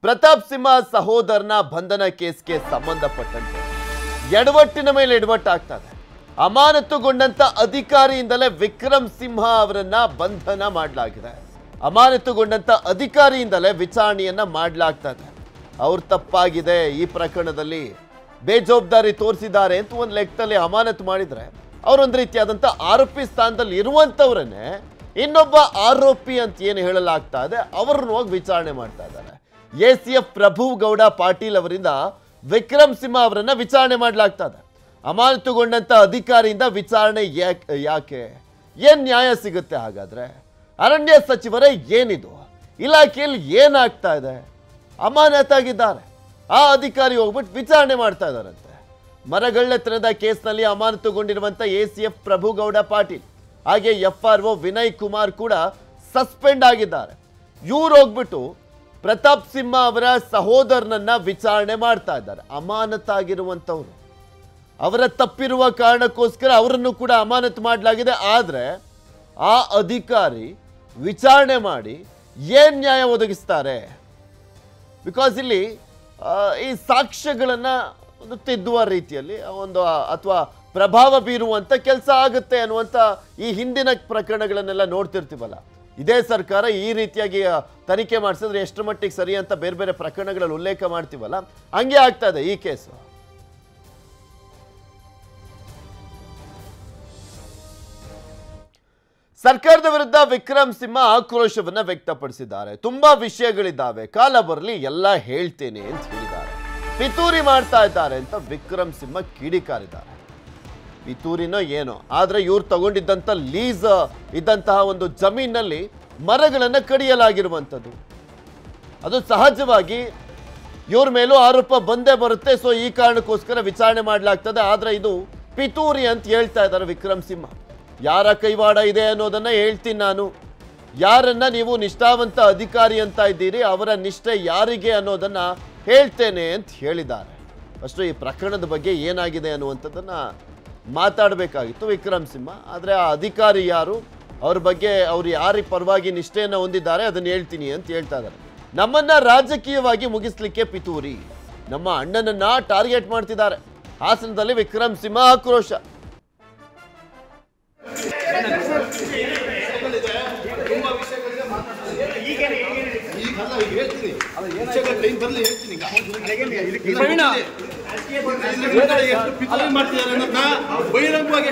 ಪ್ರತಾಪ್ ಸಿಂಹ ಸಹೋದರನ ಬಂಧನ ಕೇಸ್ಗೆ ಸಂಬಂಧಪಟ್ಟಂತೆ ಎಡವಟ್ಟಿನ ಮೇಲೆ ಎಡವಟ್ಟಾಗ್ತದೆ. ಅಮಾನತುಗೊಂಡಂತ ಅಧಿಕಾರಿಯಿಂದಲೇ ವಿಕ್ರಮ್ ಸಿಂಹ ಅವರನ್ನ ಬಂಧನ ಮಾಡಲಾಗಿದೆ. ಅಮಾನತುಗೊಂಡಂತ ಅಧಿಕಾರಿಯಿಂದಲೇ ವಿಚಾರಣೆಯನ್ನ ಮಾಡಲಾಗ್ತದೆ. ಅವ್ರ ತಪ್ಪಾಗಿದೆ, ಈ ಪ್ರಕರಣದಲ್ಲಿ ಬೇಜವಾಬ್ದಾರಿ ತೋರಿಸಿದ್ದಾರೆ ಅಂತ ಒಂದು ಲೆಕ್ಕದಲ್ಲಿ ಅಮಾನತು ಮಾಡಿದ್ರೆ ಅವರೊಂದು ರೀತಿಯಾದಂಥ ಆರೋಪಿ ಸ್ಥಾನದಲ್ಲಿ ಇರುವಂಥವ್ರನ್ನೇ ಇನ್ನೊಬ್ಬ ಆರೋಪಿ ಅಂತ ಏನು ಹೇಳಲಾಗ್ತಾ ಇದೆ ಅವ್ರನ್ನ ಹೋಗಿ ವಿಚಾರಣೆ ಮಾಡ್ತಾ ಇದ್ದಾರೆ. ACF ಪ್ರಭುಗೌಡ ಪಾಟೀಲ್ ಅವರಿಂದ ವಿಕ್ರಮ್ ಸಿಂಹ ಅವರನ್ನ ವಿಚಾರಣೆ ಮಾಡಲಾಗ್ತದೆ. ಅಮಾನತುಗೊಂಡಂತ ಅಧಿಕಾರಿಯಿಂದ ವಿಚಾರಣೆ ಯಾಕೆ? ಏನ್ ನ್ಯಾಯ ಸಿಗುತ್ತೆ ಹಾಗಾದ್ರೆ? ಅರಣ್ಯ ಸಚಿವರೇ ಏನಿದು? ಇಲಾಖೆಯಲ್ಲಿ ಏನಾಗ್ತಾ ಇದೆ? ಅಮಾನತಾಗಿದ್ದಾರೆ, ಆ ಅಧಿಕಾರಿ ಹೋಗ್ಬಿಟ್ಟು ವಿಚಾರಣೆ ಮಾಡ್ತಾ ಇದ್ದಾರಂತೆ. ಮರಗಳ್ಳತನದ ಕೇಸ್ನಲ್ಲಿ ಅಮಾನತುಗೊಂಡಿರುವಂತ ACF ಪ್ರಭುಗೌಡ ಪಾಟೀಲ್ ಹಾಗೆ FRO ವಿನಯ್ ಕುಮಾರ್ ಕೂಡ ಸಸ್ಪೆಂಡ್ ಆಗಿದ್ದಾರೆ. ಇವ್ರು ಹೋಗ್ಬಿಟ್ಟು ಪ್ರತಾಪ್ ಸಿಂಹ ಅವರ ಸಹೋದರನನ್ನ ವಿಚಾರಣೆ ಮಾಡ್ತಾ ಇದ್ದಾರೆ. ಅಮಾನತಾಗಿರುವಂಥವ್ರು, ಅವರ ತಪ್ಪಿರುವ ಕಾರಣಕ್ಕೋಸ್ಕರ ಅವರನ್ನು ಕೂಡ ಅಮಾನತು ಮಾಡಲಾಗಿದೆ. ಆದರೆ ಆ ಅಧಿಕಾರಿ ವಿಚಾರಣೆ ಮಾಡಿ ಏನ್ ನ್ಯಾಯ ಒದಗಿಸ್ತಾರೆ? ಬಿಕಾಸ್ ಇಲ್ಲಿ ಈ ಸಾಕ್ಷ್ಯಗಳನ್ನು ಒಂದು ತಿದ್ದುವ ರೀತಿಯಲ್ಲಿ ಒಂದು ಅಥವಾ ಪ್ರಭಾವ ಬೀರುವಂಥ ಕೆಲಸ ಆಗುತ್ತೆ ಅನ್ನುವಂಥ ಈ ಹಿಂದಿನ ಪ್ರಕರಣಗಳನ್ನೆಲ್ಲ ನೋಡ್ತಿರ್ತೀವಲ್ಲ. ಇದೇ ಸರ್ಕಾರ ಈ ರೀತಿಯಾಗಿ ತನಿಖೆ ಮಾಡಿಸಿದ್ರೆ ಎಷ್ಟು ಮಟ್ಟಿಗೆ ಸರಿ ಅಂತ ಬೇರೆ ಬೇರೆ ಪ್ರಕರಣಗಳಲ್ಲಿ ಉಲ್ಲೇಖ ಮಾಡ್ತೀವಲ್ಲ, ಹಂಗೆ ಆಗ್ತಾ ಇದೆ ಈ ಕೇಸು. ಸರ್ಕಾರದ ವಿರುದ್ಧ ವಿಕ್ರಮ್ ಸಿಂಹ ಆಕ್ರೋಶವನ್ನ ವ್ಯಕ್ತಪಡಿಸಿದ್ದಾರೆ. ತುಂಬಾ ವಿಷಯಗಳಿದ್ದಾವೆ, ಕಾಲ ಬರಲಿ ಎಲ್ಲ ಹೇಳ್ತೇನೆ ಅಂತ ಹೇಳಿದ್ದಾರೆ. ಪಿತೂರಿ ಮಾಡ್ತಾ ಇದ್ದಾರೆ ಅಂತ ವಿಕ್ರಮ್ ಸಿಂಹ ಕಿಡಿಕಾರಿದ್ದಾರೆ. ಪಿತೂರಿನೋ ಏನೋ, ಆದ್ರೆ ಇವ್ರು ತಗೊಂಡಿದ್ದಂಥ ಲೀಸ್ ಇದ್ದಂತಹ ಒಂದು ಜಮೀನಲ್ಲಿ ಮರಗಳನ್ನು ಕಡಿಯಲಾಗಿರುವಂಥದ್ದು, ಅದು ಸಹಜವಾಗಿ ಇವ್ರ ಮೇಲೂ ಆರೋಪ ಬಂದೇ ಬರುತ್ತೆ. ಸೊ ಈ ಕಾರಣಕ್ಕೋಸ್ಕರ ವಿಚಾರಣೆ ಮಾಡಲಾಗ್ತದೆ. ಆದ್ರೆ ಇದು ಪಿತೂರಿ ಅಂತ ಹೇಳ್ತಾ ಇದ್ದಾರೆ ವಿಕ್ರಮ್ ಸಿಂಹ. ಯಾರ ಕೈವಾಡ ಇದೆ ಅನ್ನೋದನ್ನ ಹೇಳ್ತೀನಿ ನಾನು. ಯಾರನ್ನ ನೀವು ನಿಷ್ಠಾವಂತ ಅಧಿಕಾರಿ ಅಂತ ಇದ್ದೀರಿ, ಅವರ ನಿಷ್ಠೆ ಯಾರಿಗೆ ಅನ್ನೋದನ್ನ ಹೇಳ್ತೇನೆ ಅಂತ ಹೇಳಿದ್ದಾರೆ. ಅಷ್ಟು ಈ ಪ್ರಕರಣದ ಬಗ್ಗೆ ಏನಾಗಿದೆ ಅನ್ನುವಂಥದ್ದನ್ನ ಮಾತಾಡಬೇಕಾಗಿತ್ತು ವಿಕ್ರಮ್ ಸಿಂಹ. ಆದರೆ ಆ ಅಧಿಕಾರಿ ಯಾರು, ಅವ್ರ ಬಗ್ಗೆ ಅವ್ರು ಯಾರ ಪರವಾಗಿ ನಿಷ್ಠೆಯನ್ನು ಹೊಂದಿದ್ದಾರೆ ಅದನ್ನು ಹೇಳ್ತೀನಿ ಅಂತ ಹೇಳ್ತಾ ಇದ್ದಾರೆ. ನಮ್ಮನ್ನ ರಾಜಕೀಯವಾಗಿ ಮುಗಿಸ್ಲಿಕ್ಕೆ ಪಿತೂರಿ, ನಮ್ಮ ಅಣ್ಣನನ್ನ ಟಾರ್ಗೆಟ್ ಮಾಡ್ತಿದ್ದಾರೆ. ಹಾಸನದಲ್ಲಿ ವಿಕ್ರಮ್ ಸಿಂಹ ಆಕ್ರೋಶ. ಬಹಿರಂಗವಾಗಿ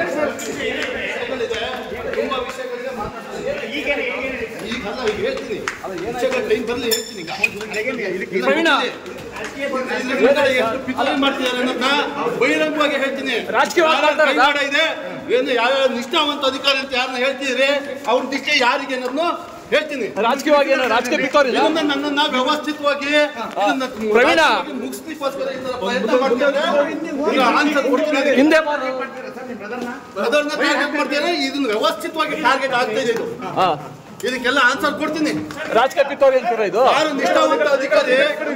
ಹೇಳ್ತೀನಿ. ರಾಜಕೀಯ ಇದೆ ಏನು, ಯಾವ ನಿಷ್ಠಾವಂತ ಅಧಿಕಾರಿ ಅಂತ ಯಾರನ್ನ ಹೇಳ್ತಿದ್ರೆ ಅವ್ರ ದಿಕ್ಕೆ ಯಾರಿಗೆ ಅನ್ನೋದನ್ನು ಹೇಳ್ತೀನಿ. ರಾಜಕೀಯವಾಗಿ ನನ್ನನ್ನ ವ್ಯವಸ್ಥಿತವಾಗಿ ಮುಗಿಸ್ಲಿಕ್ಕೋಸ್ಕರ ಪ್ರಯತ್ನ ಮಾಡ್ತೇನೆ. ಇದನ್ನ ವ್ಯವಸ್ಥಿತವಾಗಿ ಟಾರ್ಗೆಟ್ ಆಗ್ತಾ ಇದೆ. ಇದಕ್ಕೆಲ್ಲ ಆನ್ಸರ್ ಕೊಡ್ತೀನಿ. ರಾಜಕೀಯ ಪಿತೂರಿ ಅಂತೀರ ಇದು? ಯಾರು ನಿಷ್ಠಾವಂತ ಅಧಿಕಾರಿ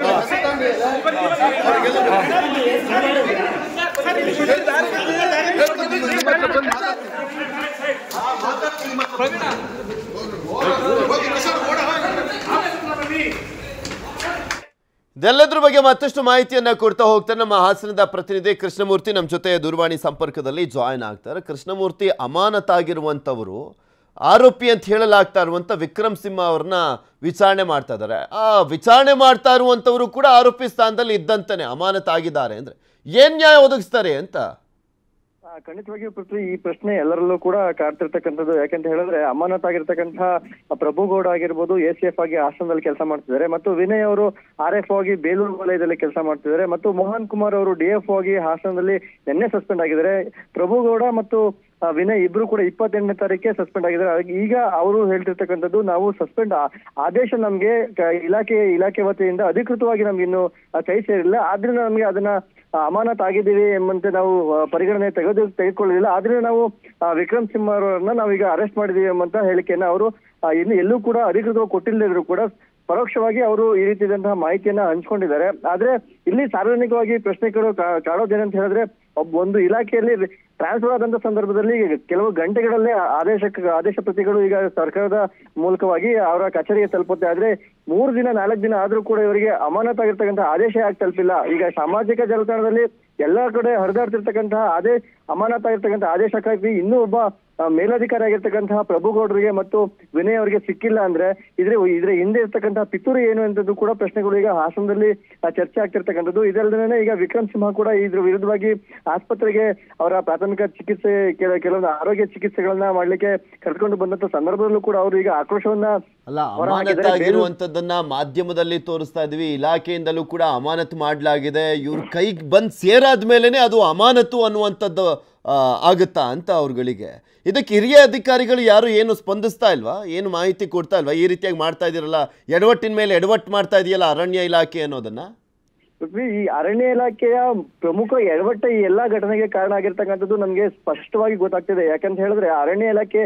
ಇದೆಲ್ಲದ್ರ ಬಗ್ಗೆ ಮತ್ತಷ್ಟು ಮಾಹಿತಿಯನ್ನ ಕೊಡ್ತಾ ಹೋಗ್ತಾರೆ ನಮ್ಮ ಹಾಸನದ ಪ್ರತಿನಿಧಿ ಕೃಷ್ಣಮೂರ್ತಿ ನಮ್ಮ ಜೊತೆ ದೂರವಾಣಿ ಸಂಪರ್ಕದಲ್ಲಿ ಜಾಯಿನ್ ಆಗ್ತಾರೆ. ಕೃಷ್ಣಮೂರ್ತಿ, ಅಮಾನತಾಗಿರುವಂಥವರು ಆರೋಪಿ ಅಂತ ಹೇಳಲಾಗ್ತಾ ಇರುವಂಥ ವಿಕ್ರಮ್ ಸಿಂಹ ಅವ್ರನ್ನ ವಿಚಾರಣೆ ಮಾಡ್ತಾ ಇದ್ದಾರೆ. ಆ ವಿಚಾರಣೆ ಮಾಡ್ತಾ ಇರುವಂಥವರು ಕೂಡ ಆರೋಪಿ ಸ್ಥಾನದಲ್ಲಿ ಇದ್ದಂತಾನೆ ಅಮಾನತಾಗಿದ್ದಾರೆ ಅಂದ್ರೆ ಏನ್ ನ್ಯಾಯ ಒದಗಿಸ್ತಾರೆ ಅಂತ? ಖಂಡಿತವಾಗಿಯೂ ಪೃಥ್ವಿ, ಈ ಪ್ರಶ್ನೆ ಎಲ್ಲರಲ್ಲೂ ಕೂಡ ಕಾಡ್ತಿರ್ತಕ್ಕಂಥದ್ದು. ಯಾಕಂತ ಹೇಳಿದ್ರೆ ಅಮಾನತಾಗಿರ್ತಕ್ಕಂತಹ ಪ್ರಭುಗೌಡ ಆಗಿರ್ಬೋದು ACF ಆಗಿ ಹಾಸನದಲ್ಲಿ ಕೆಲಸ ಮಾಡ್ತಿದ್ದಾರೆ, ಮತ್ತು ವಿನಯ್ ಅವರು RFO ಆಗಿ ಬೇಲೂರು ವಲಯದಲ್ಲಿ ಕೆಲಸ ಮಾಡ್ತಿದ್ದಾರೆ, ಮತ್ತು ಮೋಹನ್ ಕುಮಾರ್ ಅವರು DFO ಆಗಿ ಹಾಸನದಲ್ಲಿ ನಿನ್ನೆ ಸಸ್ಪೆಂಡ್ ಆಗಿದ್ದಾರೆ. ಪ್ರಭುಗೌಡ ಮತ್ತು ವಿನಯ್ ಇಬ್ರು ಕೂಡ 28ನೇ ತಾರೀಕಿಗೆ ಸಸ್ಪೆಂಡ್ ಆಗಿದ್ದಾರೆ. ಈಗ ಅವರು ಹೇಳ್ತಿರ್ತಕ್ಕಂಥದ್ದು, ನಾವು ಸಸ್ಪೆಂಡ್ ಆದೇಶ ನಮ್ಗೆ ಇಲಾಖೆ ವತಿಯಿಂದ ಅಧಿಕೃತವಾಗಿ ನಮ್ಗೆ ಇನ್ನು ಕೈ ಸೇರಿಲ್ಲ, ಆದ್ರಿಂದ ನಮ್ಗೆ ಅದನ್ನ ಅಮಾನತ್ ಆಗಿದ್ದೀವಿ ಎಂಬಂತೆ ನಾವು ಪರಿಗಣನೆ ತೆಗೆದುಕೊಳ್ಳಲಿಲ್ಲ. ಆದ್ರಿಂದ ನಾವು ವಿಕ್ರಮ್ ಸಿಂಹ ಅವರನ್ನ ನಾವೀಗ ಅರೆಸ್ಟ್ ಮಾಡಿದೀವಿ ಎಂಬಂತ ಹೇಳಿಕೆಯನ್ನ ಅವರು ಇನ್ನು ಎಲ್ಲೂ ಕೂಡ ಅಧಿಕೃತವಾಗಿ ಕೊಟ್ಟಿಲ್ಲದಿದ್ರು ಕೂಡ ಪರೋಕ್ಷವಾಗಿ ಅವರು ಈ ರೀತಿಯಾದಂತಹ ಮಾಹಿತಿಯನ್ನ ಹಂಚ್ಕೊಂಡಿದ್ದಾರೆ. ಆದ್ರೆ ಇಲ್ಲಿ ಸಾರ್ವಜನಿಕವಾಗಿ ಪ್ರಶ್ನೆಗಳು ಕಾಡೋದೇನಂತ ಹೇಳಿದ್ರೆ, ಒಂದು ಇಲಾಖೆಯಲ್ಲಿ ಟ್ರಾನ್ಸ್ಫರ್ ಆದಂತ ಸಂದರ್ಭದಲ್ಲಿ ಕೆಲವು ಗಂಟೆಗಳಲ್ಲೇ ಆದೇಶ ಪ್ರತಿಗಳು ಈಗ ಸರ್ಕಾರದ ಮೂಲಕವಾಗಿ ಅವರ ಕಚೇರಿಗೆ ತಲುಪುತ್ತೆ. ಆದ್ರೆ 3 ದಿನ 4 ದಿನ ಆದ್ರೂ ಕೂಡ ಇವರಿಗೆ ಅಮಾನತಾಗಿರ್ತಕ್ಕಂಥ ಆದೇಶ ಯಾಕೆ ತಲುಪಿಲ್ಲ? ಈಗ ಸಾಮಾಜಿಕ ಜಾಲತಾಣದಲ್ಲಿ ಎಲ್ಲಾ ಕಡೆ ಹರಿದಾಡ್ತಿರ್ತಕ್ಕಂತಹ ಅಮಾನತಾಗಿರ್ತಕ್ಕಂಥ ಆದೇಶಕ್ಕಾಗಿ ಇನ್ನೂ ಒಬ್ಬ ಮೇಲಧಿಕಾರಿ ಆಗಿರ್ತಕ್ಕಂತಹ ಪ್ರಭುಗೌಡರಿಗೆ ಮತ್ತು ವಿನಯ್ ಅವರಿಗೆ ಸಿಕ್ಕಿಲ್ಲ ಅಂದ್ರೆ ಇದ್ರ ಹಿಂದೆ ಇರ್ತಕ್ಕಂತಹ ಪಿತೂರಿ ಏನು ಅಂತದ್ದು ಕೂಡ ಪ್ರಶ್ನೆಗಳು ಈಗ ಹಾಸನದಲ್ಲಿ ಚರ್ಚೆ ಆಗ್ತಿರ್ತಕ್ಕಂಥದ್ದು. ಇದಲ್ಲದೆ ಈಗ ವಿಕ್ರಮ್ ಸಿಂಹ ಕೂಡ ಇದ್ರ ವಿರುದ್ಧವಾಗಿ ಆಸ್ಪತ್ರೆಗೆ ಅವರ ಪ್ರಾಥಮಿಕ ಚಿಕಿತ್ಸೆ ಕೆಲವೊಂದು ಆರೋಗ್ಯ ಚಿಕಿತ್ಸೆಗಳನ್ನ ಮಾಡ್ಲಿಕ್ಕೆ ಕರೆದುಕೊಂಡು ಬಂದಂತ ಸಂದರ್ಭದಲ್ಲೂ ಕೂಡ ಅವರು ಈಗ ಆಕ್ರೋಶವನ್ನ ಅಮಾನತಾಗಿರುವಂತದ್ದನ್ನ ಮಾಧ್ಯಮದಲ್ಲಿ ತೋರಿಸ್ತಾ ಇದ್ವಿ, ಇಲಾಖೆಯಿಂದಲೂ ಕೂಡ ಅಮಾನತು ಮಾಡಲಾಗಿದೆ, ಇವ್ರ ಕೈಗೆ ಬಂದ್ ಸೇರಾದ್ಮೇಲೆನೆ ಅದು ಅಮಾನತು ಅನ್ನುವಂಥದ್ದು ಆಗುತ್ತಾ ಅಂತ ಅವ್ರುಗಳಿಗೆ. ಇದಕ್ಕೆ ಹಿರಿಯ ಅಧಿಕಾರಿಗಳು ಯಾರು ಏನು ಸ್ಪಂದಿಸ್ತಾ ಇಲ್ವಾ, ಏನು ಮಾಹಿತಿ ಕೊಡ್ತಾ ಇಲ್ವಾ? ಈ ರೀತಿಯಾಗಿ ಮಾಡ್ತಾ ಇದೀರಲ್ಲ, ಎಡವಟ್ಟಿನ ಮೇಲೆ ಎಡವಟ್ಟು ಮಾಡ್ತಾ ಇದೆಯಲ್ಲ ಅರಣ್ಯ ಇಲಾಖೆ ಅನ್ನೋದನ್ನ. ಈ ಅರಣ್ಯ ಇಲಾಖೆಯ ಪ್ರಮುಖ ಎಡವಟ್ಟ ಈ ಎಲ್ಲಾ ಘಟನೆಗೆ ಕಾರಣ ಆಗಿರ್ತಕ್ಕಂಥದ್ದು ನಮ್ಗೆ ಸ್ಪಷ್ಟವಾಗಿ ಗೊತ್ತಾಗ್ತಿದೆ. ಯಾಕಂತ ಹೇಳಿದ್ರೆ ಅರಣ್ಯ ಇಲಾಖೆ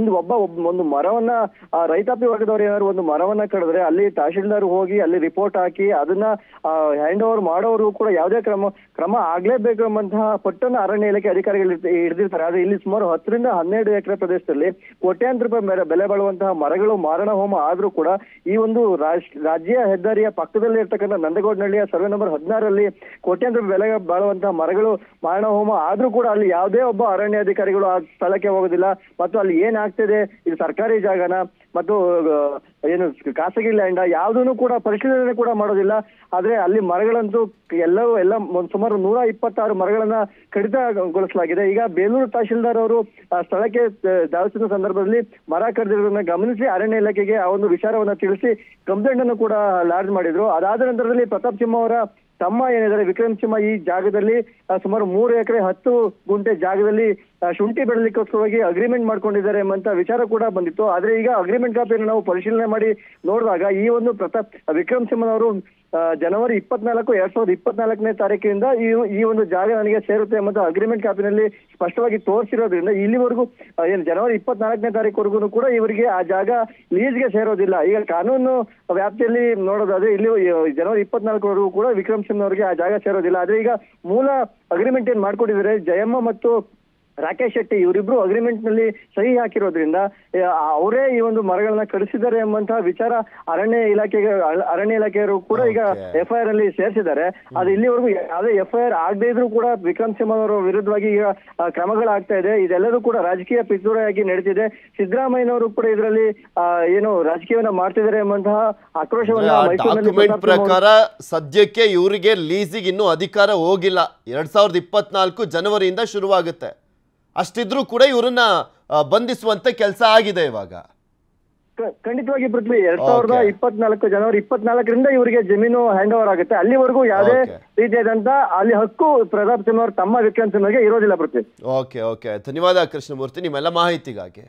ಒಂದು ಮರವನ್ನ ರೈತಾಪಿ ವರ್ಗದವ್ರು ಏನಾದ್ರು ಒಂದು ಮರವನ್ನ ಕಡಿದ್ರೆ ಅಲ್ಲಿ ತಹಶೀಲ್ದಾರ್ ಹೋಗಿ ಅಲ್ಲಿ ರಿಪೋರ್ಟ್ ಹಾಕಿ ಅದನ್ನ ಹ್ಯಾಂಡ್ ಓವರ್ ಮಾಡೋರು ಕೂಡ ಯಾವುದೇ ಕ್ರಮ ಆಗ್ಲೇಬೇಕು ಎಂಬಂತಹ ಪಟ್ಟನ್ನ ಅರಣ್ಯ ಇಲಾಖೆ ಅಧಿಕಾರಿಗಳು ಹಿಡಿದಿರ್ತಾರೆ. ಆದ್ರೆ ಇಲ್ಲಿ ಸುಮಾರು 10 ರಿಂದ 12 ಎಕರೆ ಪ್ರದೇಶದಲ್ಲಿ ಕೋಟ್ಯಾಂತರ ರೂಪಾಯಿ ಬೆಲೆ ಬಾಳುವಂತಹ ಮರಗಳು ಮಾರಣ ಹೋಮ ಆದ್ರೂ ಕೂಡ ಈ ಒಂದು ರಾಜ್ಯ ಹೆದ್ದಾರಿಯ ಪಕ್ಕದಲ್ಲಿ ಇರ್ತಕ್ಕಂಥ ನಂದಗೌಡನಹಳ್ಳಿಯ ಸರ್ವೆ ನಂಬರ್ 16ರಲ್ಲಿ ಕೋಟ್ಯಾಂತರ ರೂಪಾಯಿ ಬೆಲೆ ಬಾಳುವಂತಹ ಮರಗಳು ಮಾರಣ ಹೋಮ ಆದ್ರೂ ಕೂಡ ಅಲ್ಲಿ ಯಾವುದೇ ಒಬ್ಬ ಅರಣ್ಯ ಅಧಿಕಾರಿಗಳು ಆ ಸ್ಥಳಕ್ಕೆ ಹೋಗೋದಿಲ್ಲ. ಮತ್ತು ಅಲ್ಲಿ ಏನಾಗ್ತಿದೆ, ಇದು ಸರ್ಕಾರಿ ಜಾಗನ ಮತ್ತು ಏನು ಖಾಸಗಿ ಲ್ಯಾಂಡ ಯಾವುದನ್ನು ಕೂಡ ಪರಿಶೀಲನೆ ಕೂಡ ಮಾಡೋದಿಲ್ಲ. ಆದ್ರೆ ಅಲ್ಲಿ ಮರಗಳಂತೂ ಎಲ್ಲ ಸುಮಾರು 126 ಮರಗಳನ್ನ ಕಡಿತಗೊಳಿಸಲಾಗಿದೆ. ಈಗ ಬೇಲೂರು ತಹಶೀಲ್ದಾರ್ ಅವರು ಸ್ಥಳಕ್ಕೆ ಧಾವಿಸಿದ ಸಂದರ್ಭದಲ್ಲಿ ಮರ ಕಡಿದಿರೋದನ್ನ ಗಮನಿಸಿ ಅರಣ್ಯ ಇಲಾಖೆಗೆ ಆ ಒಂದು ವಿಚಾರವನ್ನ ತಿಳಿಸಿ ಕಂಪ್ಲೇಂಟ್ ಅನ್ನು ಕೂಡ ಲಾಡ್ಜ್ ಮಾಡಿದ್ರು. ಅದಾದ ನಂತರದಲ್ಲಿ ಪ್ರತಾಪ್ ಸಿಂಹ ಅವರ ತಮ್ಮ ಏನಿದ್ದಾರೆ ವಿಕ್ರಮ್ ಸಿಂಹ ಈ ಜಾಗದಲ್ಲಿ ಸುಮಾರು 3 ಎಕರೆ 10 ಗುಂಟೆ ಜಾಗದಲ್ಲಿ ಶುಂಠಿ ಬೆಳಲಿಕ್ಕೋಸ್ಕರವಾಗಿ ಅಗ್ರಿಮೆಂಟ್ ಮಾಡ್ಕೊಂಡಿದ್ದಾರೆ ಎಂಬಂತ ವಿಚಾರ ಕೂಡ ಬಂದಿತ್ತು. ಆದ್ರೆ ಈಗ ಅಗ್ರಿಮೆಂಟ್ ಕಾಪಿಯನ್ನು ನಾವು ಪರಿಶೀಲನೆ ಮಾಡಿ ನೋಡಿದಾಗ ಈ ಒಂದು ವಿಕ್ರಮ್ ಸಿಂಹನವರು ಜನವರಿ 24, 2024ನೇ ತಾರೀಕಿನಿಂದ ಈ ಒಂದು ಜಾಗ ನನಗೆ ಸೇರುತ್ತೆ ಎಂಬಂತ ಅಗ್ರಿಮೆಂಟ್ ಕಾಪಿನಲ್ಲಿ ಸ್ಪಷ್ಟವಾಗಿ ತೋರಿಸಿರೋದ್ರಿಂದ ಇಲ್ಲಿವರೆಗೂ ಏನು ಜನವರಿ 24ನೇ ತಾರೀಕುವರೆಗೂ ಕೂಡ ಇವರಿಗೆ ಆ ಜಾಗ ಲೀಸ್ಗೆ ಸೇರೋದಿಲ್ಲ. ಈಗ ಕಾನೂನು ವ್ಯಾಪ್ತಿಯಲ್ಲಿ ನೋಡೋದಾದ್ರೆ ಇಲ್ಲಿ ಜನವರಿ 24ವರೆಗೂ ಕೂಡ ವಿಕ್ರಮ್ ಸಿಂಹ ಅವರಿಗೆ ಆ ಜಾಗ ಸೇರೋದಿಲ್ಲ. ಆದ್ರೆ ಈಗ ಮೂಲ ಅಗ್ರಿಮೆಂಟ್ ಏನ್ ಮಾಡ್ಕೊಂಡಿದ್ದಾರೆ ಜಯಮ್ಮ ಮತ್ತು ರಾಕೇಶ್ ಶೆಟ್ಟಿ ಇವರಿಬ್ರು ಅಗ್ರಿಮೆಂಟ್ ನಲ್ಲಿ ಸಹಿ ಹಾಕಿರೋದ್ರಿಂದ ಅವರೇ ಈ ಒಂದು ಮರಗಳನ್ನ ಕಡಿಸಿದ್ದಾರೆ ಎಂಬಂತಹ ವಿಚಾರ ಅರಣ್ಯ ಇಲಾಖೆಯವರು ಕೂಡ ಈಗ FIR ಅಲ್ಲಿ ಸೇರಿಸಿದ್ದಾರೆ. ಅದು ಇಲ್ಲಿವರೆಗೂ ಯಾವುದೇ FIR ಆಗದೆ ಇದ್ರೂ ಕೂಡ ವಿಕ್ರಮ್ ಸಿಂಹ ಅವರ ವಿರುದ್ಧವಾಗಿ ಈಗ ಕ್ರಮಗಳಾಗ್ತಾ ಇದೆ. ಇದೆಲ್ಲದೂ ಕೂಡ ರಾಜಕೀಯ ಪಿತೂರಿಯಾಗಿ ನಡೀತಿದೆ. ಸಿದ್ದರಾಮಯ್ಯನವರು ಕೂಡ ಇದರಲ್ಲಿ ಏನು ರಾಜಕೀಯವನ್ನ ಮಾಡ್ತಿದ್ದಾರೆ ಎಂಬಂತಹ ಆಕ್ರೋಶವನ್ನ ಪ್ರಕಾರ ಸದ್ಯಕ್ಕೆ ಇವರಿಗೆ ಲೀಸಿಗೆ ಇನ್ನೂ ಅಧಿಕಾರ ಹೋಗಿಲ್ಲ. 2024 ಜನವರಿಯಿಂದ ಶುರುವಾಗುತ್ತೆ. ಅಷ್ಟಿದ್ರೂ ಕೂಡ ಇವರನ್ನ ಬಂಧಿಸುವಂತ ಕೆಲಸ ಆಗಿದೆ ಇವಾಗ. ಖಂಡಿತವಾಗಿ ಪೃಥ್ವಿ 2024 ಜನವರಿ 24ರಿಂದ ಇವರಿಗೆ ಜಮೀನು ಹ್ಯಾಂಡ್ ಓವರ್ ಆಗುತ್ತೆ. ಅಲ್ಲಿವರೆಗೂ ಯಾವುದೇ ರೀತಿಯಾದಂತ ಅಲ್ಲಿ ಹಕ್ಕು ಪ್ರತಾಪ್ ಸಿಂಹ ಅವರ ತಮ್ಮ ವಿಕ್ರಮ್ ಸಿಂಹಗೆ ಇರೋದಿಲ್ಲ ಪೃಥ್ವಿ. ಓಕೆ ಧನ್ಯವಾದ ಕೃಷ್ಣಮೂರ್ತಿ ನಿಮ್ಮೆಲ್ಲ ಮಾಹಿತಿಗಾಗಿ.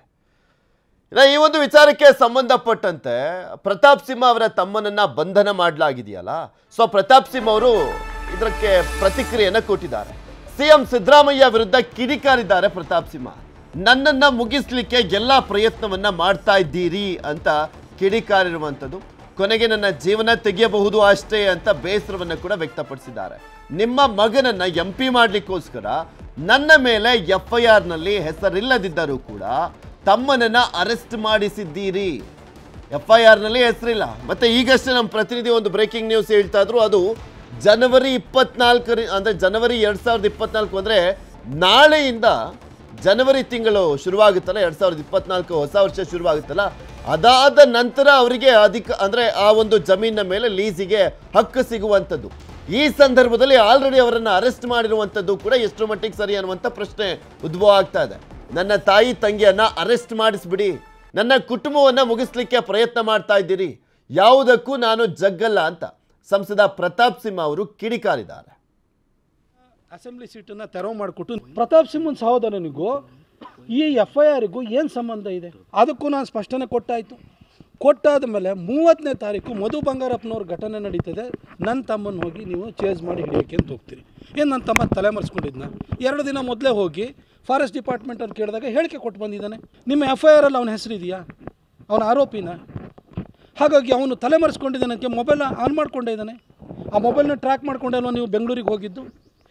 ಈ ಒಂದು ವಿಚಾರಕ್ಕೆ ಸಂಬಂಧಪಟ್ಟಂತೆ ಪ್ರತಾಪ್ ಸಿಂಹ ಅವರ ತಮ್ಮನನ್ನ ಬಂಧನ ಮಾಡಲಾಗಿದೆಯಲ್ಲ, ಸೊ ಪ್ರತಾಪ್ ಸಿಂಹ ಅವರು ಇದಕ್ಕೆ ಪ್ರತಿಕ್ರಿಯೆಯನ್ನು ಕೊಟ್ಟಿದ್ದಾರೆ. ಸಿಎಂ ಸಿದ್ದರಾಮಯ್ಯ ವಿರುದ್ಧ ಕಿಡಿಕಾರಿದ್ದಾರೆ ಪ್ರತಾಪ್ ಸಿಂಹ. ನನ್ನನ್ನ ಮುಗಿಸ್ಲಿಕ್ಕೆ ಎಲ್ಲ ಪ್ರಯತ್ನವನ್ನ ಮಾಡ್ತಾ ಇದ್ದೀರಿ ಅಂತ ಕಿಡಿಕಾರಿರುವಂಥದ್ದು. ಕೊನೆಗೆ ನನ್ನ ಜೀವನ ತೆಗೆಯಬಹುದು ಅಷ್ಟೇ ಅಂತ ಬೇಸರವನ್ನು ಕೂಡ ವ್ಯಕ್ತಪಡಿಸಿದ್ದಾರೆ. ನಿಮ್ಮ ಮಗನನ್ನ MP ಮಾಡ್ಲಿಕ್ಕೋಸ್ಕರ ನನ್ನ ಮೇಲೆ FIR ನಲ್ಲಿ ಹೆಸರಿಲ್ಲದಿದ್ದರೂ ಕೂಡ ತಮ್ಮನನ್ನ ಅರೆಸ್ಟ್ ಮಾಡಿಸಿದ್ದೀರಿ. FIR ನಲ್ಲಿ ಹೆಸರಿಲ್ಲ. ಮತ್ತೆ ಈಗಷ್ಟೇ ನಮ್ಮ ಪ್ರತಿನಿಧಿ ಒಂದು ಬ್ರೇಕಿಂಗ್ ನ್ಯೂಸ್ ಹೇಳ್ತಾ ಇದ್ರು, ಅದು ಜನವರಿ 24 ಅಂದರೆ ಜನವರಿ 2024 ಅಂದರೆ ನಾಳೆಯಿಂದ ಜನವರಿ ತಿಂಗಳು ಶುರುವಾಗುತ್ತಲ್ಲ, 2024 ಹೊಸ ವರ್ಷ ಶುರುವಾಗುತ್ತಲ್ಲ, ಅದಾದ ನಂತರ ಅವರಿಗೆ ಅಂದರೆ ಆ ಒಂದು ಜಮೀನಿನ ಮೇಲೆ ಲೀಸಿಗೆ ಹಕ್ಕು ಸಿಗುವಂಥದ್ದು. ಈ ಸಂದರ್ಭದಲ್ಲಿ ಆಲ್ರೆಡಿ ಅವರನ್ನು ಅರೆಸ್ಟ್ ಮಾಡಿರುವಂಥದ್ದು ಕೂಡ ಎಷ್ಟು ಮಟ್ಟಿಗೆ ಸರಿ ಅನ್ನುವಂಥ ಪ್ರಶ್ನೆ ಉದ್ಭವ ಆಗ್ತಾ ಇದೆ. ನನ್ನ ತಾಯಿ ತಂಗಿಯನ್ನ ಅರೆಸ್ಟ್ ಮಾಡಿಸ್ಬಿಡಿ, ನನ್ನ ಕುಟುಂಬವನ್ನು ಮುಗಿಸ್ಲಿಕ್ಕೆ ಪ್ರಯತ್ನ ಮಾಡ್ತಾ ಇದ್ದೀರಿ, ಯಾವುದಕ್ಕೂ ನಾನು ಜಗ್ಗಲ್ಲ ಅಂತ ಸಂಸದ ಪ್ರತಾಪ್ ಸಿಂಹ ಅವರು ಕಿಡಿಕಾರಿದ್ದಾರೆ. ಅಸೆಂಬ್ಲಿ ಸೀಟನ್ನು ತೆರವು ಮಾಡಿಕೊಟ್ಟು ಪ್ರತಾಪ್ ಸಿಂಹನ ಸಹೋದರನಿಗೂ ಈ FIRಗೂ ಏನು ಸಂಬಂಧ ಇದೆ ಅದಕ್ಕೂ ನಾನು ಸ್ಪಷ್ಟನೆ ಕೊಟ್ಟಾದ ಮೇಲೆ 30ನೇ ತಾರೀಕು ಮಧು ಬಂಗಾರಪ್ಪನವ್ರ ಘಟನೆ ನಡೀತದೆ. ನನ್ನ ತಮ್ಮನ ಹೋಗಿ ನೀವು ಚೇಸ್ ಮಾಡಿ ಹಿಡಿಯೋಕೆ ಅಂತ ಹೋಗ್ತೀರಿ. ಏನು ನನ್ನ ತಮ್ಮ ತಲೆ ಮರೆಸ್ಕೊಂಡಿದ್ನ? 2 ದಿನ ಮೊದಲೇ ಹೋಗಿ ಫಾರೆಸ್ಟ್ ಡಿಪಾರ್ಟ್ಮೆಂಟ್ ಅವ್ರು ಕೇಳಿದಾಗ ಹೇಳಿಕೆ ಕೊಟ್ಟು ಬಂದಿದ್ದಾನೆ. ನಿಮ್ಮ FIR ಅಲ್ಲಿ ಅವನ ಹೆಸರಿದೆಯಾ? ಅವನ ಆರೋಪಿನ? ಹಾಗಾಗಿ ಅವನು ತಲೆ ಮರೆಸ್ಕೊಂಡಿದ್ದಾನಕ್ಕೆ ಮೊಬೈಲ್ ಆನ್ ಮಾಡ್ಕೊಂಡೇ ಇದ್ದಾನೆ. ಆ ಮೊಬೈಲ್ನ ಟ್ರ್ಯಾಕ್ ಮಾಡ್ಕೊಂಡಲ್ವ ನೀವು ಬೆಂಗಳೂರಿಗೆ ಹೋಗಿದ್ದು?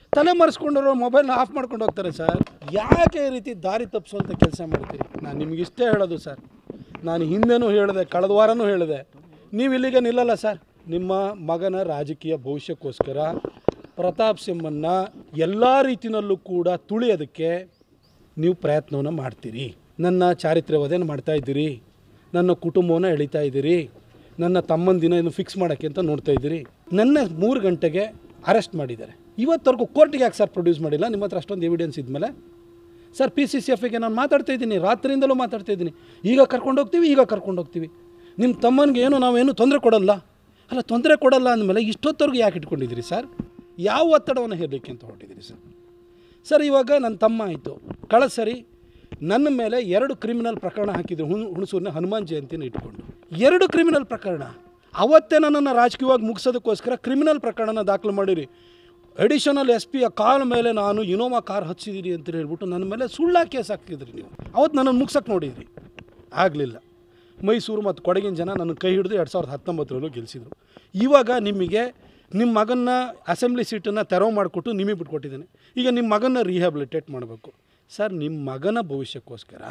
ತಲೆ ಮರೆಸ್ಕೊಂಡವರು ಮೊಬೈಲ್ನ ಆಫ್ ಮಾಡ್ಕೊಂಡು ಹೋಗ್ತಾರೆ ಸರ್. ಯಾಕೆ ಈ ರೀತಿ ದಾರಿ ತಪ್ಪಿಸುವಂಥ ಕೆಲಸ ಮಾಡ್ತೀರಿ? ನಾನು ನಿಮ್ಗೆ ಇಷ್ಟೇ ಹೇಳೋದು ಸರ್, ನಾನು ಹಿಂದೆನೂ ಹೇಳಿದೆ, ಕಳೆದ ವಾರನೂ ಹೇಳಿದೆ, ನೀವು ಇಲ್ಲಿಗೆ ನಿಲ್ಲಲ್ಲ ಸರ್. ನಿಮ್ಮ ಮಗನ ರಾಜಕೀಯ ಭವಿಷ್ಯಕ್ಕೋಸ್ಕರ ಪ್ರತಾಪ್ ಸಿಂಹನ್ನ ಎಲ್ಲ ರೀತಿಯಲ್ಲೂ ಕೂಡ ತುಳಿಯೋದಕ್ಕೆ ನೀವು ಪ್ರಯತ್ನವನ್ನು ಮಾಡ್ತೀರಿ. ನನ್ನ ಚಾರಿತ್ರ್ಯವಧೆಯನ್ನು ಮಾಡ್ತಾಯಿದ್ದೀರಿ, ನನ್ನ ಕುಟುಂಬವನ್ನು ಎಳಿತಾ ಇದ್ದೀರಿ, ನನ್ನ ತಮ್ಮನ ದಿನ ಇನ್ನು ಫಿಕ್ಸ್ ಮಾಡೋಕ್ಕೆ ಅಂತ ನೋಡ್ತಾ ಇದ್ದೀರಿ. ನನ್ನ 3 ಗಂಟೆಗೆ ಅರೆಸ್ಟ್ ಮಾಡಿದ್ದಾರೆ. ಇವತ್ತವರೆಗೂ ಕೋರ್ಟಿಗೆ ಯಾಕೆ ಸರ್ ಪ್ರೊಡ್ಯೂಸ್ ಮಾಡಿಲ್ಲ? ನಿಮ್ಮ ಹತ್ರ ಅಷ್ಟೊಂದು ಎವಿಡೆನ್ಸ್ ಇದ್ಮೇಲೆ ಸರ್ PCCFಗೆ ನಾನು ಮಾತಾಡ್ತಾ ಇದ್ದೀನಿ, ರಾತ್ರಿಯಿಂದಲೂ ಮಾತಾಡ್ತಾ ಇದ್ದೀನಿ. ಈಗ ಕರ್ಕೊಂಡು ಹೋಗ್ತೀವಿ. ನಿಮ್ಮ ತಮ್ಮನಿಗೆ ಏನು ನಾವೇನು ತೊಂದರೆ ಕೊಡಲ್ಲ. ಅಲ್ಲ, ತೊಂದರೆ ಕೊಡಲ್ಲ ಅಂದಮೇಲೆ ಇಷ್ಟೊತ್ತವರೆಗೂ ಯಾಕೆ ಇಟ್ಕೊಂಡಿದ್ದೀರಿ ಸರ್? ಯಾವ ಒತ್ತಡವನ್ನು ಹೇರಲಿಕ್ಕೆ ಅಂತ ಹೊರಟಿದ್ದೀರಿ ಸರ್? ಸರ್, ಇವಾಗ ನನ್ನ ತಮ್ಮ ಆಯಿತು, ಕಳೆದ ಸರಿ ನನ್ನ ಮೇಲೆ 2 ಕ್ರಿಮಿನಲ್ ಪ್ರಕರಣ ಹಾಕಿದ್ರು. ಹುಣಸೂರಿನ ಹನುಮಾನ್ ಜಯಂತಿನ ಇಟ್ಕೊಂಡು 2 ಕ್ರಿಮಿನಲ್ ಪ್ರಕರಣ. ಅವತ್ತೇ ನನ್ನನ್ನು ರಾಜಕೀಯವಾಗಿ ಮುಗಿಸೋದಕ್ಕೋಸ್ಕರ ಕ್ರಿಮಿನಲ್ ಪ್ರಕರಣನ ದಾಖಲು ಮಾಡಿರಿ. ಅಡಿಷನಲ್ SP ಕಾಲ ಮೇಲೆ ನಾನು ಇನೋವಾ ಕಾರ್ ಹಚ್ಚಿದ್ದೀರಿ ಅಂತ ಹೇಳ್ಬಿಟ್ಟು ನನ್ನ ಮೇಲೆ ಸುಳ್ಳು ಕೇಸ್ ಹಾಕಿದ್ರಿ ನೀವು. ಅವತ್ತು ನನ್ನನ್ನು ಮುಗ್ಸಕ್ಕೆ ನೋಡಿದ್ರಿ, ಆಗಲಿಲ್ಲ. ಮೈಸೂರು ಮತ್ತು ಕೊಡಗಿನ ಜನ ನನ್ನ ಕೈ ಹಿಡಿದು 2019 ಗೆಲ್ಲಿಸಿದ್ರು. ಇವಾಗ ನಿಮಗೆ ನಿಮ್ಮ ಮಗನ ಅಸೆಂಬ್ಲಿ ಸೀಟನ್ನು ತೆರವು ಮಾಡಿಕೊಟ್ಟು ನಿಮಗೆ ಬಿಟ್ಕೊಟ್ಟಿದ್ದೇನೆ. ಈಗ ನಿಮ್ಮ ಮಗನ ರಿಹ್ಯಾಬಿಲಿಟೇಟ್ ಮಾಡಬೇಕು ಸರ್. ನಿಮ್ಮ ಮಗನ ಭವಿಷ್ಯಕ್ಕೋಸ್ಕರ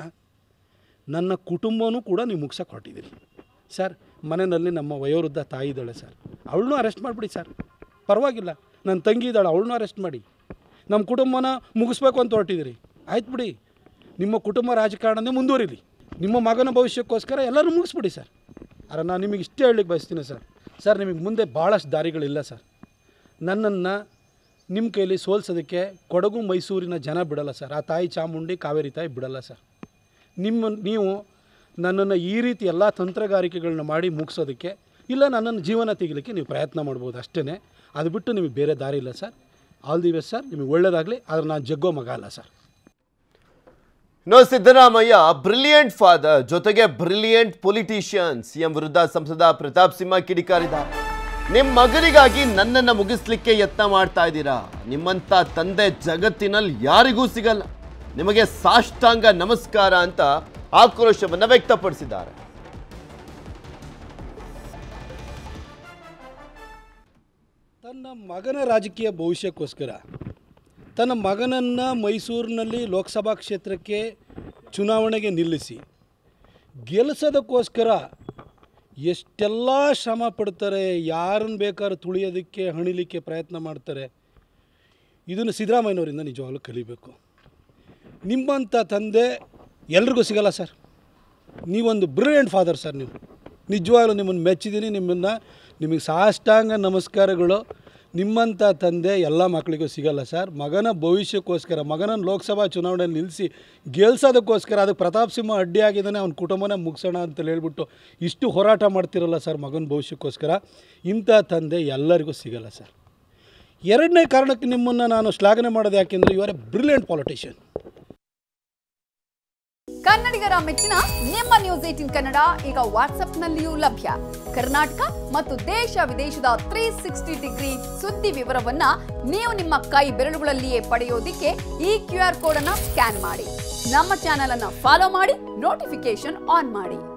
ನನ್ನ ಕುಟುಂಬನೂ ಕೂಡ ನೀವು ಮುಗ್ಸಕ್ಕೆ ಹೊರಟಿದ್ದೀರಿ ಸರ್. ಮನೆಯಲ್ಲಿ ನಮ್ಮ ವಯೋವೃದ್ಧ ತಾಯಿ ಇದ್ದಾಳೆ ಸರ್, ಅವಳನ್ನೂ ಅರೆಸ್ಟ್ ಮಾಡಿಬಿಡಿ ಸರ್, ಪರವಾಗಿಲ್ಲ. ನನ್ನ ತಂಗಿ ಇದ್ದಾಳೆ, ಅವಳನ್ನೂ ಅರೆಸ್ಟ್ ಮಾಡಿ. ನಮ್ಮ ಕುಟುಂಬನ ಮುಗಿಸ್ಬೇಕು ಅಂತ ಹೊರಟಿದ್ದೀರಿ, ಆಯ್ತು ಬಿಡಿ. ನಿಮ್ಮ ಕುಟುಂಬ ರಾಜಕಾರಣನೇ ಮುಂದುವರಿಲಿ. ನಿಮ್ಮ ಮಗನ ಭವಿಷ್ಯಕ್ಕೋಸ್ಕರ ಎಲ್ಲರೂ ಮುಗಿಸ್ಬಿಡಿ ಸರ್. ಆದರೆ ನಾನು ನಿಮಗೆ ಇಷ್ಟೇ ಹೇಳಲಿಕ್ಕೆ ಬಯಸ್ತೀನಿ ಸರ್, ನಿಮಗೆ ಮುಂದೆ ಭಾಳಷ್ಟು ದಾರಿಗಳಿಲ್ಲ ಸರ್. ನನ್ನನ್ನು ನಿಮ್ಮ ಕೈಲಿ ಸೋಲ್ಸೋದಕ್ಕೆ ಕೊಡಗು ಮೈಸೂರಿನ ಜನ ಬಿಡಲ್ಲ ಸರ್. ಆ ತಾಯಿ ಚಾಮುಂಡಿ ಕಾವೇರಿ ತಾಯಿ ಬಿಡಲ್ಲ ಸರ್. ನೀವು ನನ್ನನ್ನು ಈ ರೀತಿ ಎಲ್ಲ ತಂತ್ರಗಾರಿಕೆಗಳನ್ನ ಮಾಡಿ ಮುಗಿಸೋದಕ್ಕೆ, ಇಲ್ಲ ನನ್ನನ್ನು ಜೀವನ ತೆಗಿಲಿಕ್ಕೆ ನೀವು ಪ್ರಯತ್ನ ಮಾಡ್ಬೋದು ಅಷ್ಟೇ. ಅದು ಬಿಟ್ಟು ನಿಮಗೆ ಬೇರೆ ದಾರಿ ಇಲ್ಲ sir. All the best sir, ನಿಮಗೆ ಒಳ್ಳೆಯದಾಗಲಿ. ಆದರೆ ನಾನು ಜಗ್ಗೋ ಮಗ ಅಲ್ಲ ಸರ್. ಇನ್ನು ಸಿದ್ದರಾಮಯ್ಯ ಬ್ರಿಲಿಯಂಟ್ ಫಾದರ್ ಜೊತೆಗೆ ಬ್ರಿಲಿಯಂಟ್ ಪೊಲಿಟಿಷಿಯನ್. CM ವಿರುದ್ಧ ಸಂಸದ ಪ್ರತಾಪ್ ಸಿಂಹ ಕಿಡಿಕಾರಿದ್ದಾರೆ. ನಿಮ್ಮ ಮಗನಿಗಾಗಿ ನನ್ನನ್ನು ಮುಗಿಸ್ಲಿಕ್ಕೆ ಯತ್ನ ಮಾಡ್ತಾ ಇದ್ದೀರಾ? ನಿಮ್ಮಂಥ ತಂದೆ ಜಗತ್ತಿನಲ್ಲಿ ಯಾರಿಗೂ ಸಿಗಲ್ಲ. ನಿಮಗೆ ಸಾಷ್ಟಾಂಗ ನಮಸ್ಕಾರ ಅಂತ ಆಕ್ರೋಶವನ್ನು ವ್ಯಕ್ತಪಡಿಸಿದ್ದಾರೆ. ತನ್ನ ಮಗನ ರಾಜಕೀಯ ಭವಿಷ್ಯಕ್ಕೋಸ್ಕರ ತನ್ನ ಮಗನನ್ನು ಮೈಸೂರಿನಲ್ಲಿ ಲೋಕಸಭಾ ಕ್ಷೇತ್ರಕ್ಕೆ ಚುನಾವಣೆಗೆ ನಿಲ್ಲಿಸಿ ಗೆಲ್ಲಿಸೋದಕ್ಕೋಸ್ಕರ ಎಷ್ಟೆಲ್ಲ ಶ್ರಮ ಪಡ್ತಾರೆ, ಯಾರನ್ನು ಬೇಕಾದ್ರೂ ತುಳಿಯೋದಕ್ಕೆ ಹಣಿಲಿಕ್ಕೆ ಪ್ರಯತ್ನ ಮಾಡ್ತಾರೆ. ಇದನ್ನು ಸಿದ್ದರಾಮಯ್ಯನವರಿಂದ ನಿಜವಾಗ್ಲೂ ಕಲಿಬೇಕು. ನಿಮ್ಮಂಥ ತಂದೆ ಎಲ್ರಿಗೂ ಸಿಗಲ್ಲ ಸರ್. ನೀವೊಂದು ಬ್ರಿಲಿಯಂಟ್ ಫಾದರ್ ಸರ್. ನೀವು ನಿಜವಾಗ್ಲೂ ನಿಮ್ಮನ್ನು ಮೆಚ್ಚಿದ್ದೀನಿ. ನಿಮಗೆ ಸಾಷ್ಟಾಂಗ ನಮಸ್ಕಾರಗಳು. ನಿಮ್ಮಂಥ ತಂದೆ ಎಲ್ಲ ಮಕ್ಕಳಿಗೂ ಸಿಗಲ್ಲ ಸರ್. ಮಗನ ಭವಿಷ್ಯಕ್ಕೋಸ್ಕರ, ಮಗನನ್ನು ಲೋಕಸಭಾ ಚುನಾವಣೆಯಲ್ಲಿ ನಿಲ್ಲಿಸಿ ಗೆಲ್ಸೋದಕ್ಕೋಸ್ಕರ, ಅದಕ್ಕೆ ಪ್ರತಾಪ್ ಸಿಂಹ ಅಡ್ಡಿಯಾಗಿದ್ದಾನೆ, ಅವ್ನ ಕುಟುಂಬನ ಮುಗಿಸೋಣ ಅಂತ ಹೇಳ್ಬಿಟ್ಟು ಇಷ್ಟು ಹೋರಾಟ ಮಾಡ್ತಿರಲ್ಲ ಸರ್ ಮಗನ ಭವಿಷ್ಯಕ್ಕೋಸ್ಕರ. ಇಂಥ ತಂದೆ ಎಲ್ಲರಿಗೂ ಸಿಗಲ್ಲ ಸರ್. 2ನೇ ಕಾರಣಕ್ಕೆ ನಿಮ್ಮನ್ನು ನಾನು ಶ್ಲಾಘನೆ ಮಾಡೋದು ಯಾಕೆಂದರೆ you are a brilliant politician. ಕನ್ನಡಿಗರ ಮೆಚ್ಚಿನ ನಿಮ್ಮ ನ್ಯೂಸ್ 18 ಕನ್ನಡ ಈಗ ವಾಟ್ಸ್ಆಪ್ನಲ್ಲಿಯೂ ಲಭ್ಯ. ಕರ್ನಾಟಕ ಮತ್ತು ದೇಶ ವಿದೇಶದ 360 ಡಿಗ್ರಿ ಸುದ್ದಿ ವಿವರವನ್ನ ನೀವು ನಿಮ್ಮ ಕೈ ಬೆರಳುಗಳಲ್ಲಿಯೇ ಪಡೆಯೋದಿಕ್ಕೆ ಈ QR ಕೋಡ್ ಅನ್ನು ಸ್ಕ್ಯಾನ್ ಮಾಡಿ. ನಮ್ಮ ಚಾನೆಲ್ ಅನ್ನು ಫಾಲೋ ಮಾಡಿ, ನೋಟಿಫಿಕೇಶನ್ ಆನ್ ಮಾಡಿ.